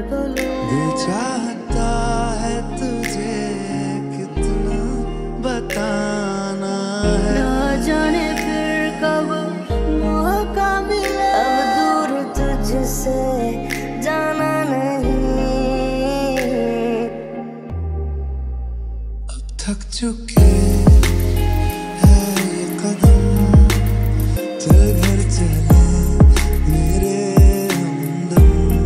दिल चाहता है तुझे कितना बताना है, ना जाने फिर कब मौका मिले, अब दूर तुझसे जाना नहीं। अब थक चुके हैं ये कदम, चल घर चले मेरे हमदम।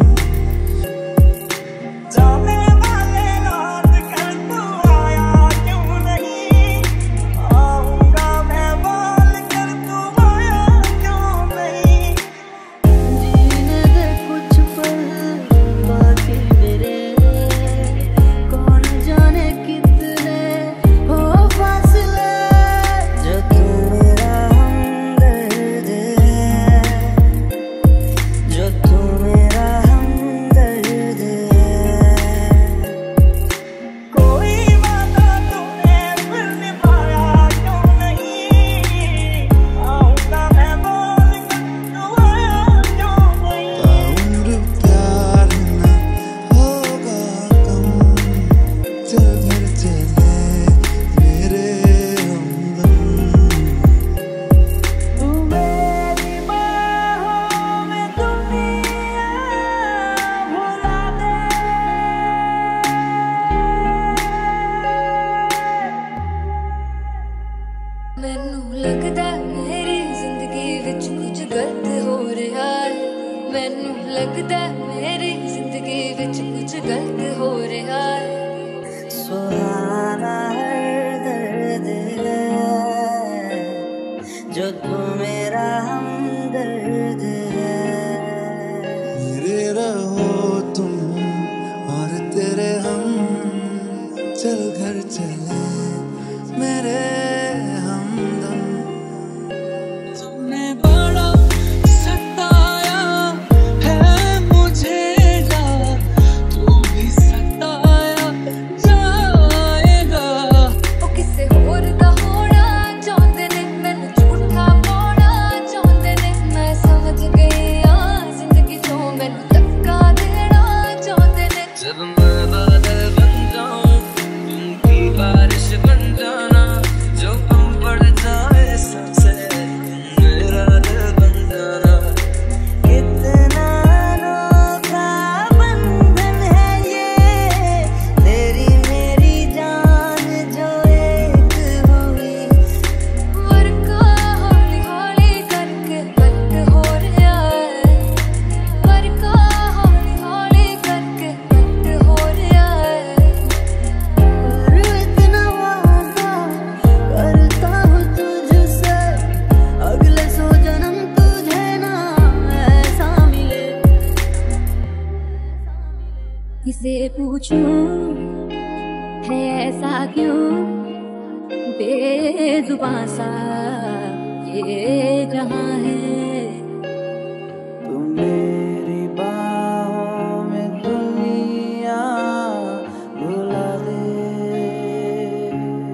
जाने वाले रात कर तू आया क्यों नहीं, आऊंगा मैं बोल कर तू आया क्यों नहीं। जीने दे कुछ पल बाकी मेरे, कौन जाने कितने हो फासले, जो तू मेरा हमदर्द है, जो तू मेरा हमदर्द है। कोई वादा तूने फिर निभाया क्यों नहीं, आऊंगा मैं बोल कर तू आया क्यों नहीं। उम्र प्यार न होगा कम, चल घर चले मेरे हमदम। तू मेरी बाहों में दुनिया भुला दे। ਮੈਨੂੰ ਲੱਗਦਾ ਮੇਰੀ ਜ਼ਿੰਦਗੀ ਵਿੱਚ ਕੁਝ ਗਲਤ ਹੋ ਰਿਹਾ ਹੈ, ਮੈਨੂੰ ਲੱਗਦਾ ਮੇਰੀ ਜ਼ਿੰਦਗੀ ਵਿੱਚ ਕੁਝ ਗਲਤ ਹੋ ਰਿਹਾ ਹੈ। सुहाना हर दर्द है, जो तू मेरा हमदर्द है। मेरे रहो तुम और तेरे हम, चल घर चले मेरे हमदम। तूने बड़ा सताया है मुझे यार, तू भी सताया जाएगा। ਉਹ ਕਿਸੇ ਹੋਰ ਦਾ ਹੋਣਾ ਚਾਹੁੰਦੇ ਨੇ, ਮੈਨੂੰ ਝੂਠਾ ਪਾਉਣਾ ਚਾਹੁੰਦੇ ਨੇ, ਮੈਂ ਸਮਝ ਗਈ ਆ ਜ਼ਿੰਦਗੀ ਚੋਂ ਮੈਨੂੰ ਧੱਕਾ ਦੇਣਾ ਚਾਹੁੰਦੇ ਨੇ। जब मैं बादल बन जाऊं तुम की बारिश बन जाना, जो कम पड़ जाए सबसे तुम मेरा दिल बन जाना। कितना अनोखा बंधन है ये, तेरी मेरी जान जो एक हुई। वर्का हौली हौली करके बंद हो रहा है, वर्का हौली हौली करके बंद हो रहा है। पर इतना वादा करता हूँ तुझसे, अगले 100 जन्म तुझे ना ऐसा मिले। किसे पूछूं है ऐसा क्यों, बेजुबां सा ये जहां है। तू मेरी बाहों में दुनिया भुला दे।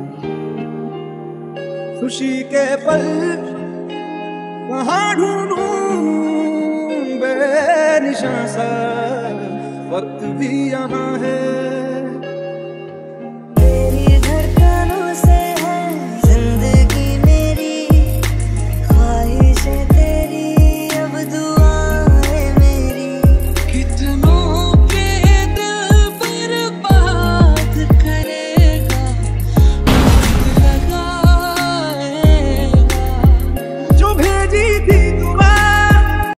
खुशी के पल कहाँ ढूंढूं बेनिशां सा, वक्त भी यहाँ है